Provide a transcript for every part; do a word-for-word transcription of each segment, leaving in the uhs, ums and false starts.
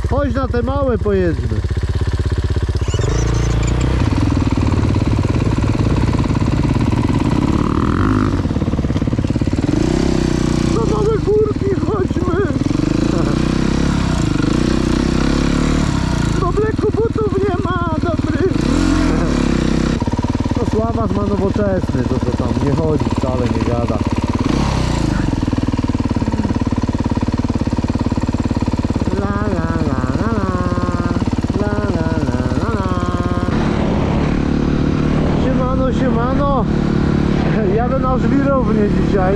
Chodź na te małe pojedźmy. Na małe górki chodźmy. Do bleku butów nie ma, dobry. No Sławas ma nowoczesny, to co tam nie chodzi wcale, nie gada. Siemano, siemano. Jadę na żwirownię dzisiaj.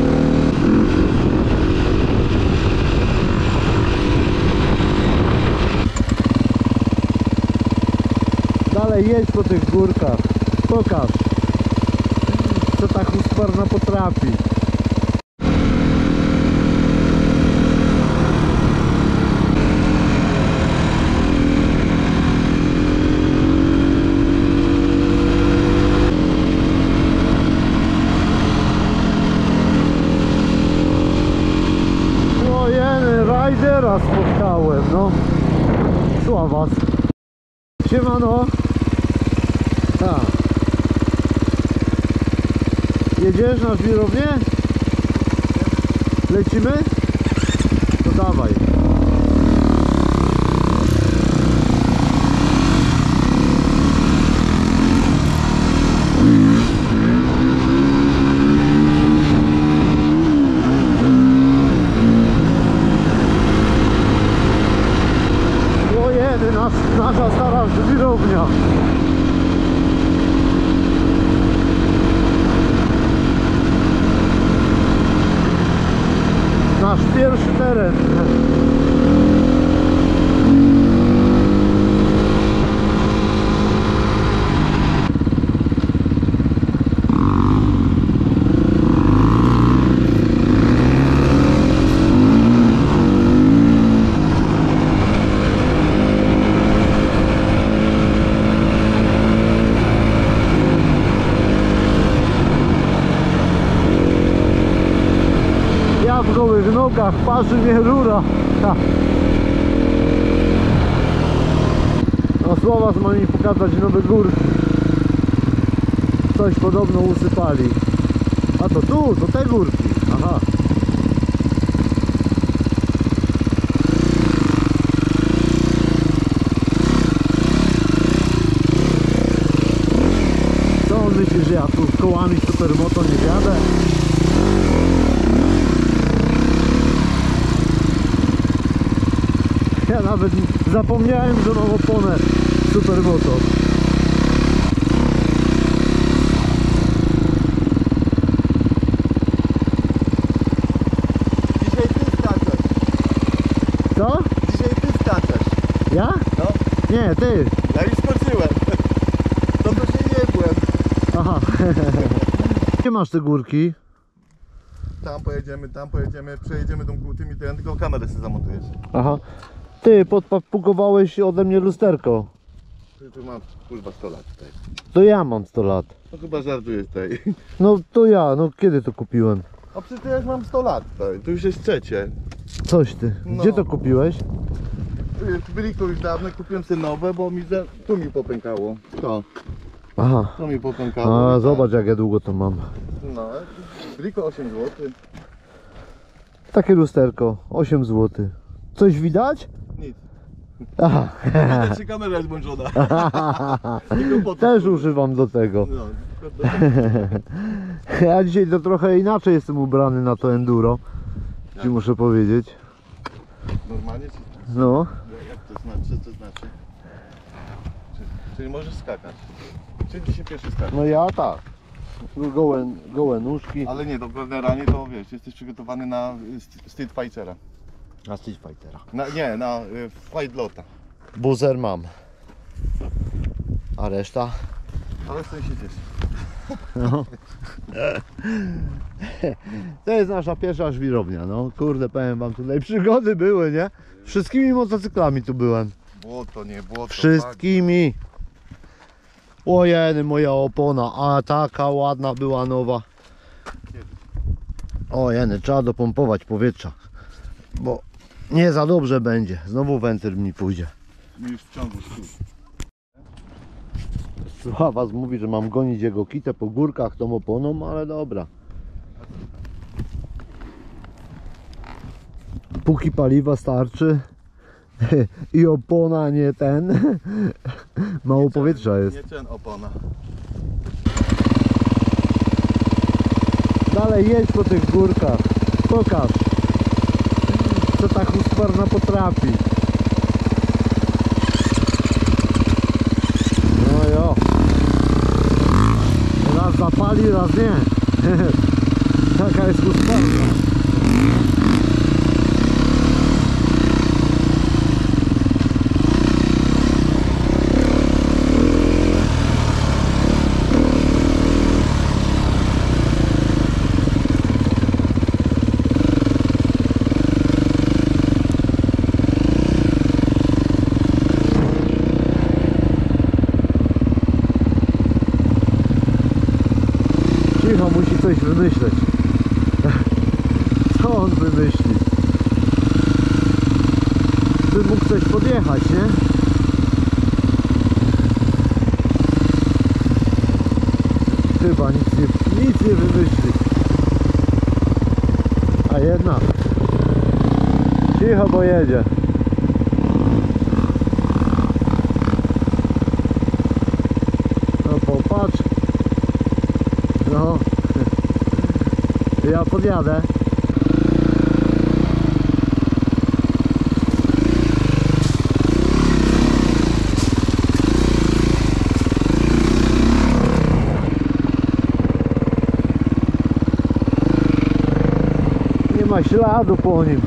Dalej jedź po tych górkach. Pokaż, co ta Husqvarna potrafi. No jeny, rajdera spotkałem, no. Sławas. Siemano. Tak. Jedziesz na żwirownię? Lecimy? To dawaj. O jedy, nas, nasza stara żwirownia. Nasz pierwszy teren. W gołych nogach, parzy mnie rura. Ha. No Sławas ma mi pokazać nowe górki. Coś podobno usypali. A to tu, to te górki. Aha. Co on myśli, że ja tu z kołami supermoto nie jadę? Ja nawet zapomniałem, że mam oponę supermoto. Dzisiaj ty skaczesz. Co? Dzisiaj ty skaczesz. Ja? No. Nie, ty. Ja już skoczyłem. To to się nie byłem. Aha. Gdzie masz te górki? Tam pojedziemy, tam pojedziemy, przejedziemy tą tymi, to ja tylko kamerę sobie zamontujesz. Aha. Ty, podpakowałeś ode mnie lusterko. Ty tu mam kurwa sto lat tutaj. To ja mam sto lat. No chyba żartujesz tutaj. No to ja, no kiedy to kupiłem? A przecież ja już mam sto lat tutaj. To już jest trzecie. Coś ty. Gdzie No. to kupiłeś? W Briku już dawno kupiłem sobie nowe, bo mi za... tu mi popękało. To, Aha. to mi popękało. A tak. zobacz jak ja długo to mam. No, Briku osiem złotych. Takie lusterko, osiem złotych. Coś widać? Nic. Aha. Widać, że kamera jest włączona. Tylko po to. Też używam do tego. No, tylko do... Ja dzisiaj to trochę inaczej jestem ubrany na to enduro. Ci muszę powiedzieć. Normalnie czy... No. Jak to znaczy? Co to znaczy? Czyli, czyli możesz skakać. Czyli dzisiaj pierwszy skak. No ja tak. Gołe, gołe nóżki. Ale nie, to generalnie to wiesz, jesteś przygotowany na y, Street Fightera. Na Street Fightera. Na, nie, na y, Fight Lota. Buzer mam. A reszta? Ale sobie się cieszy. No. To jest nasza pierwsza żwirownia. No kurde, powiem wam, tutaj przygody były, nie? Wszystkimi motocyklami tu byłem. Błoto, nie błoto. Wszystkimi. Ojeny, moja opona, a taka ładna była nowa. Ojeny, trzeba dopompować powietrza. Bo Nie za dobrze będzie. Znowu wentyl mi pójdzie. Mi już w ciągu sztuk. Sława mówi, że mam gonić jego kitę po górkach tą oponą, ale dobra. Póki paliwa starczy i opona nie ten, mało powietrza jest. Nie ten opona. Dalej jedź po tych górkach, pokaż co ta Husqvarna potrafi. No jo, raz zapali, raz nie. Taka jest Husqvarna. Cicho, musi coś wymyśleć. Co on wymyśli? By mógł coś podjechać, nie? Chyba nic nie, nic nie wymyśli. A jednak. Cicho, bo jedzie. No popatrz. No. Ja podjadę. Nie ma śladu po nim.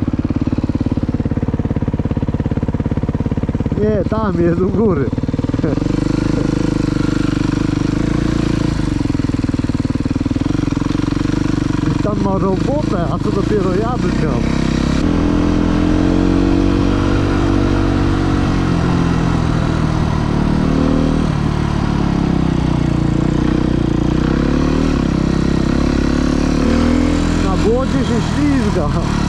Nie, tam jest u góry. Tam ma robotę, a co dopiero ja bym miał. Na błocie się ślizga.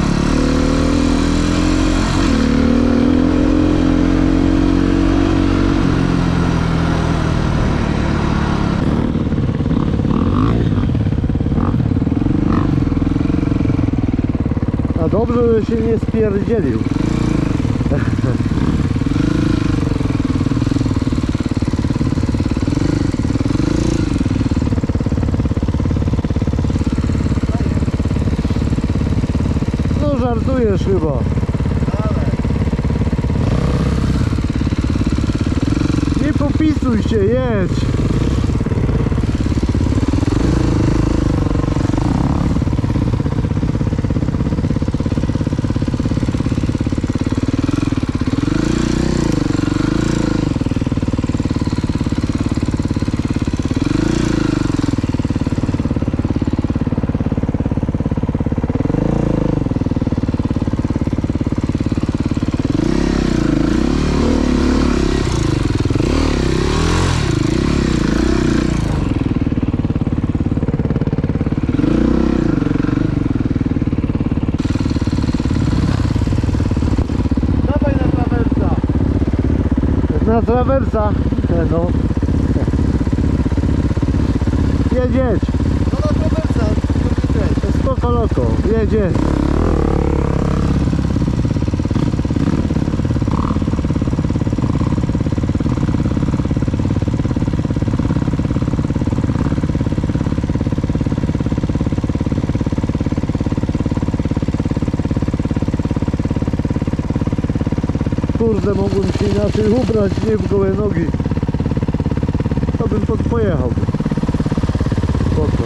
A dobrze, że się nie spierdzielił. No żartujesz chyba. Nie popisuj się, jedź. Na trawersa. No. Jedź, jedź. No na trawersa, Spoko loko, jedź, jedź. Kurde, mogłem się inaczej ubrać, nie w gołe nogi. To bym pod pojechał. Spoko.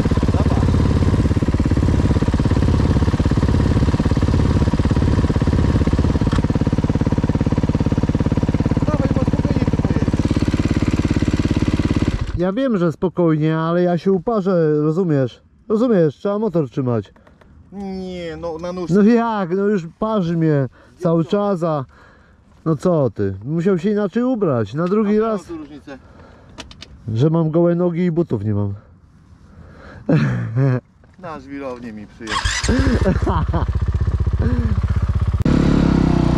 Dawaj, bo spokojnie tu pojedziesz. Ja wiem, że spokojnie, ale ja się uparzę, rozumiesz? Rozumiesz, trzeba motor trzymać. Nie, no na nóż. No jak, no już parzy mnie cały czas, a... No co ty, musiał się inaczej ubrać, na drugi A raz, tu różnicę. że mam gołe nogi i butów nie mam. Na żwirownię mi przyjechał.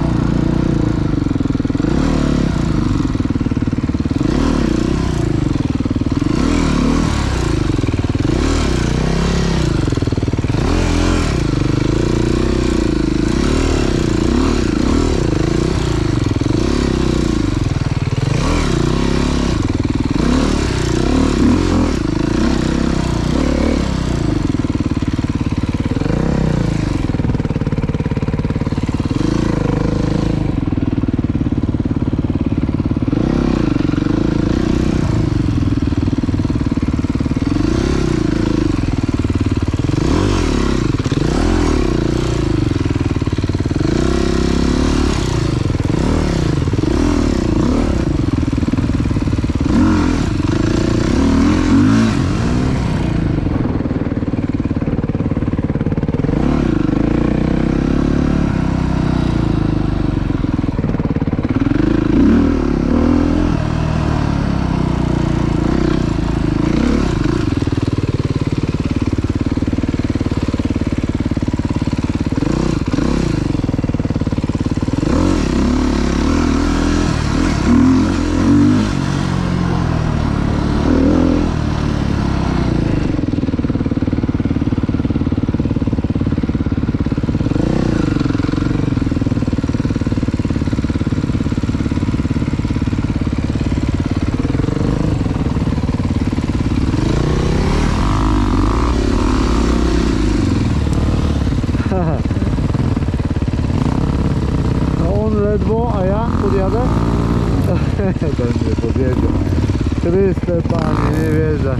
ledwo, a ja podjadę? To mnie powiedział. Chryste Panie, nie wierzę.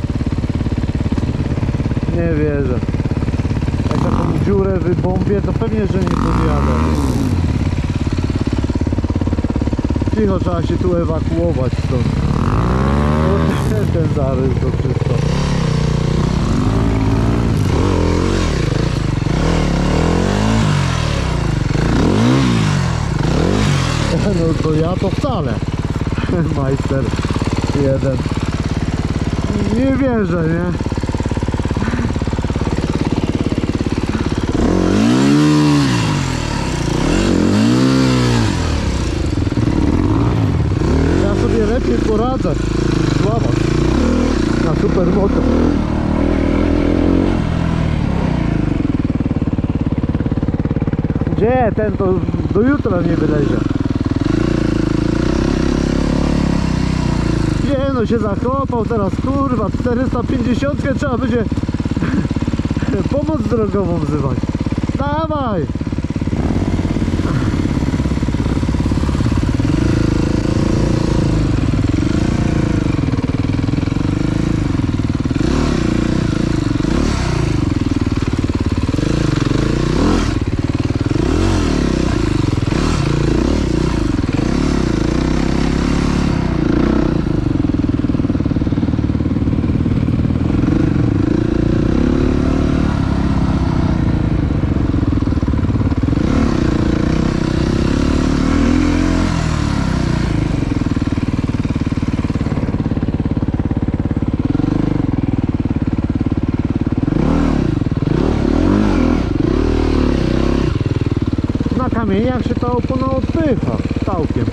Nie wierzę. Jak taką dziurę wybombię, to pewnie, że nie podjadę. Cicho, trzeba się tu ewakuować stąd. O, ten zarys to wszystko. No to ja to wcale. Majster jeden. Nie wierzę, nie? Ja sobie lepiej poradzę. Sława. Na supermoto. Gdzie? Ten to do jutra nie wylezie. Nie no, się zakopał teraz, kurwa, czterysta pięćdziesiąt trzeba będzie pomoc drogową wzywać. Dawaj! Na kamieniach się ta opona odpycha całkiem.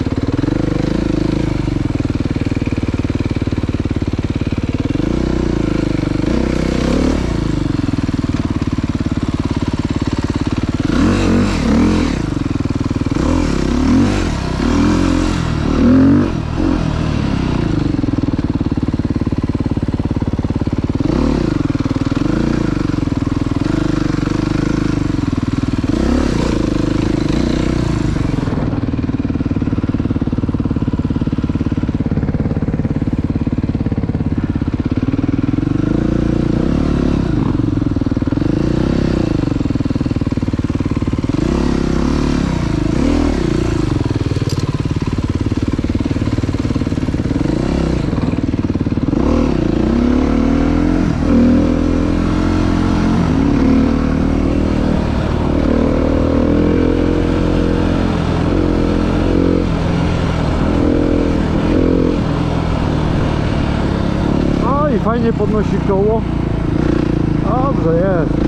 Fajnie podnosi koło. Dobrze jest.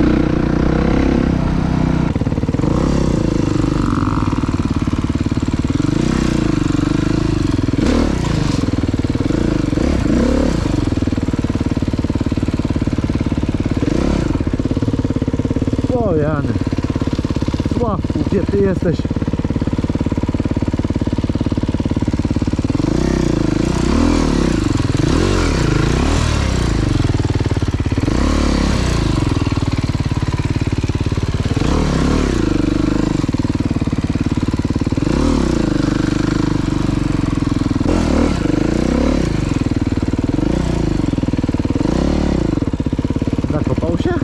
O Jany. Sławku, gdzie ty jesteś? Zakopał się?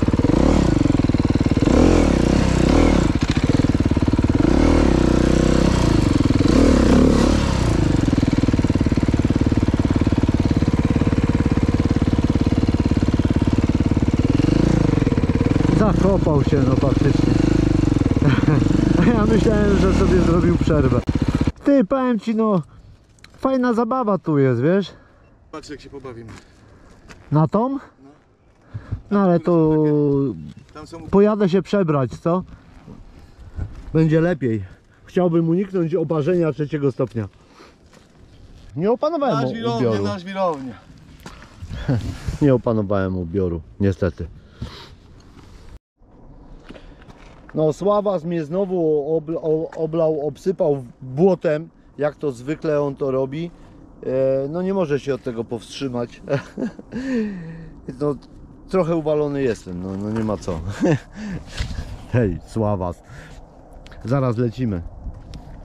Zakopał się, no faktycznie. A ja myślałem, że sobie zrobił przerwę. Ty, powiem ci, no fajna zabawa tu jest, wiesz? Patrz, jak się pobawimy. Na tą? No ale to Tam są... pojadę się przebrać, co? Będzie lepiej. Chciałbym uniknąć oparzenia trzeciego stopnia. Nie opanowałem Na żwirownię, ubioru. na żwirownię. Nie opanowałem ubioru, niestety. No Sławas mnie znowu oblał, oblał, obsypał błotem, jak to zwykle on to robi. E, no nie może się od tego powstrzymać. No trochę uwalony jestem, no, no nie ma co. Hej, Sławas. Zaraz lecimy.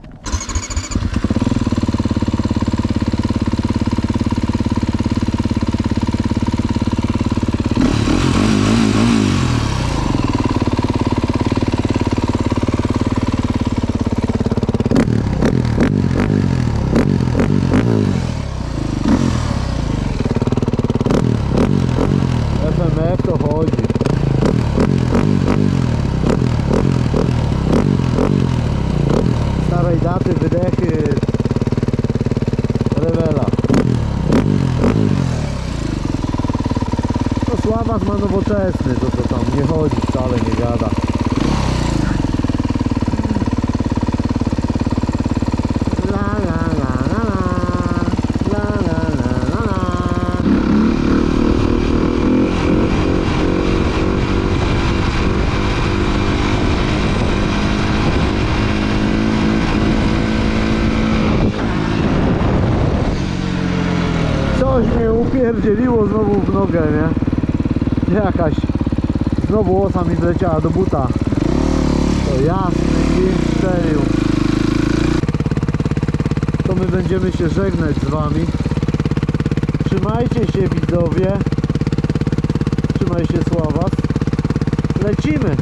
Słowacz ma nowoczesny, to to tam nie chodzi wcale, nie gada. La la la la la, la la la la la. Coś mnie upierdzieliło znowu w nogę, nie? Jakaś znowu osa mi wleciała do buta. To jasny gwint strzelił. To my będziemy się żegnać z wami. Trzymajcie się, widzowie. Trzymaj się, Sławac. Lecimy.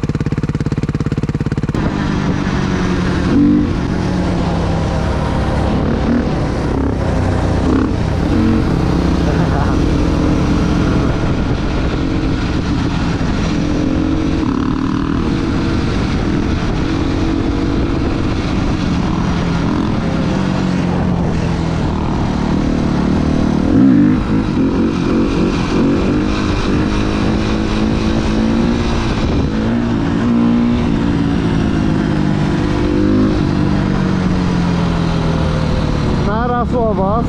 Nara, Słowac.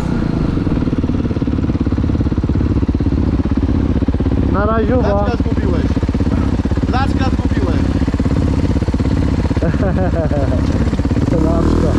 Na raziuwa. Laczka zgubiłeś. Laczka zgubiłeś. Laczka.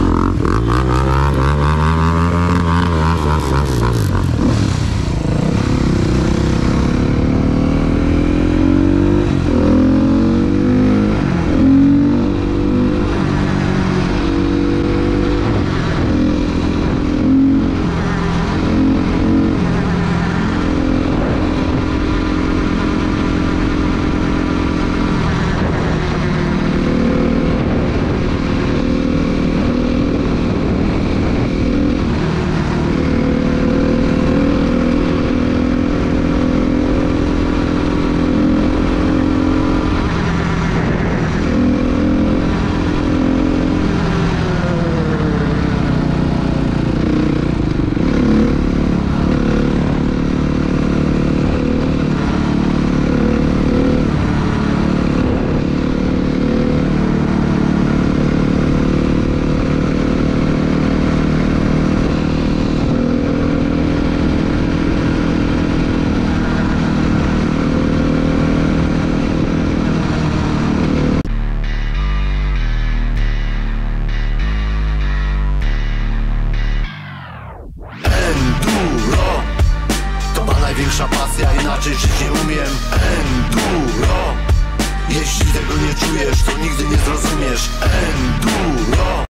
Największa pasja, inaczej żyć nie umiem. Enduro. Jeśli tego nie czujesz, to nigdy nie zrozumiesz. Enduro.